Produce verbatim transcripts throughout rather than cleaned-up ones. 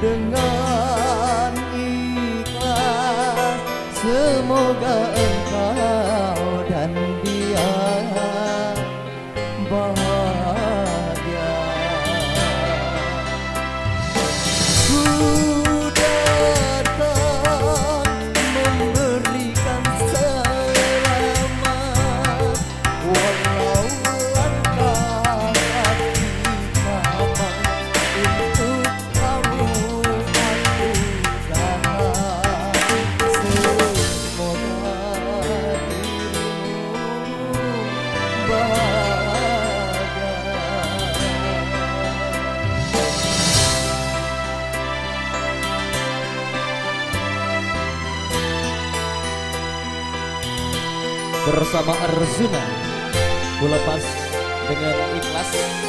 dengan ikhlas. Semoga engkau dan dia bahagia. Ku datang memberikan selamat, walau langkah kaki mamang untuk kamu aku datang. Semoga dirimu bahagia. Bersama Arjuna, ku lepas dengan ikhlas.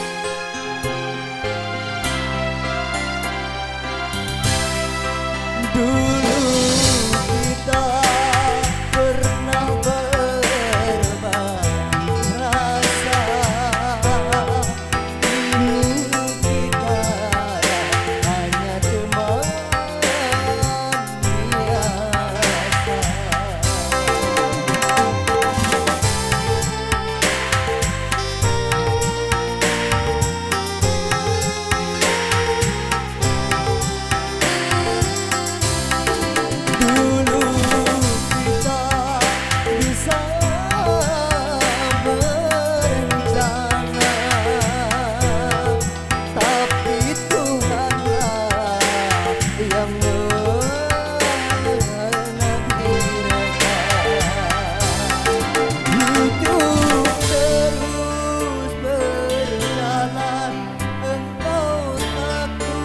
Dulu kita pernah berbagi rasa, dulu kita hanya teman biasa. Dulu kita bisa berencana, tapi Tuhanlah yang menakdirkan. Hidup terus berjalan, engkau tak ku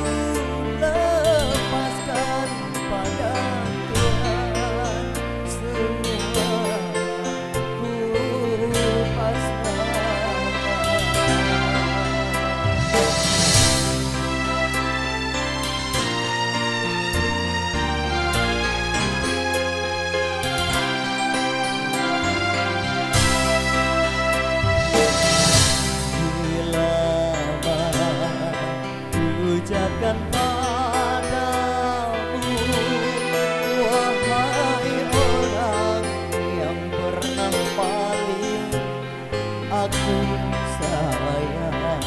lepaskan pada Tuhan. Semua ku pasrahkan. Selamat ucapkan padamu, wahai orang yang pernah paling aku sayang.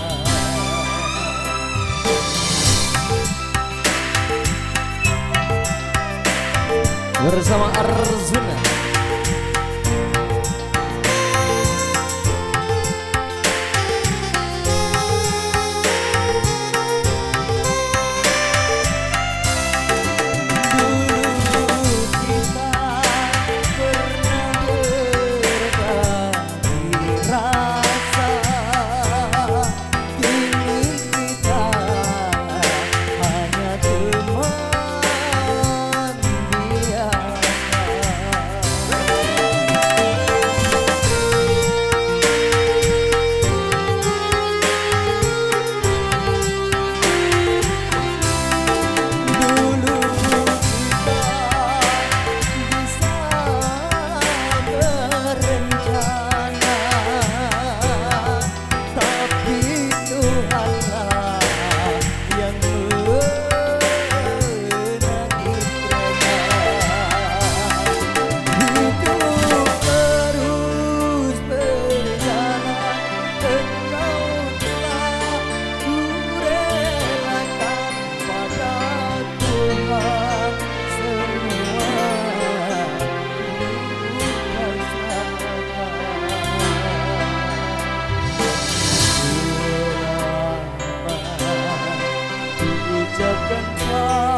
Bersama Arjuna. Dulu kita pernah berbagi rasa, kini kita hanya teman biasa. Dulu kita bisa berencana, tapi Tuhanlah yang menakdirkan. Hidup terus berjalan, engkau telah kurelakan pada Tuhan. Semua ku pasrahkan. Selamat ku ucapkan